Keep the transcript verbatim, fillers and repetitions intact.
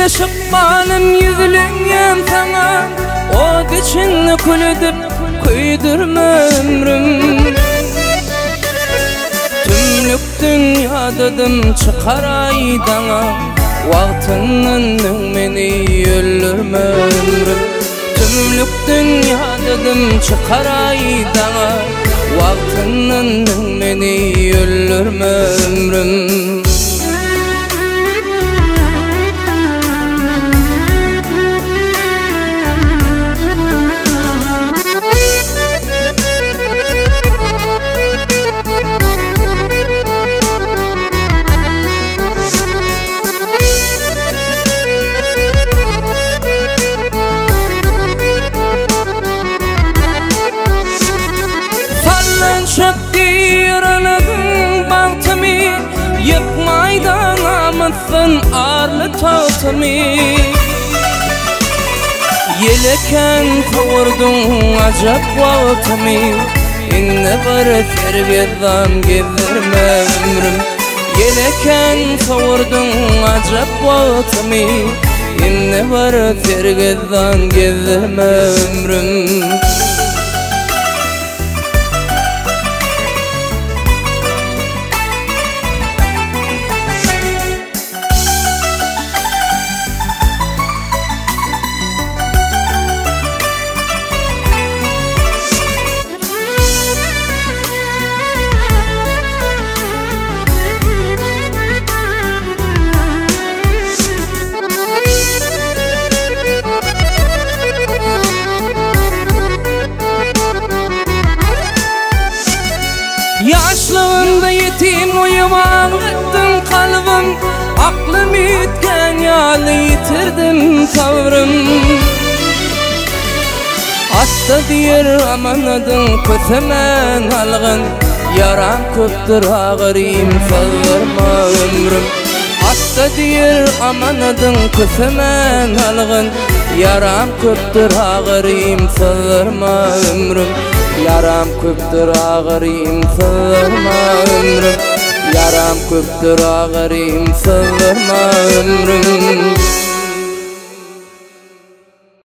Elde şıkkanım yüzülüngem sana, o geçinli kulüdüp kuydurma ömrüm. Tümlük dünyadadım çıkar aydana, vaqtının meni öldürme ömrüm. Tümlük dünyadadım çıkar aydana, vaqtının meni öldürme ömrüm. Arlı tatımı Yeleken kavurdun acap vaktımı İnne var fergedan gezdirme ömrüm. Yeleken kavurdun acap vaktımı İnne var fergedan gezdirme ömrüm. Yaşlığında yetim uyumak ettin kalbim, aklım yitken yalı yitirdim tavrım. Hatta diyer amanadın kötemen algın, yaram köptür ağırıyım sağırma ömrüm. Hatta diyer amanadın kötemen algın, yaram köptür ağırıyım sağırma ömrüm. Yaram köptür ağırıyım sığırma ömrüm. Yaram köptür ağırıyım sığırma ömrüm.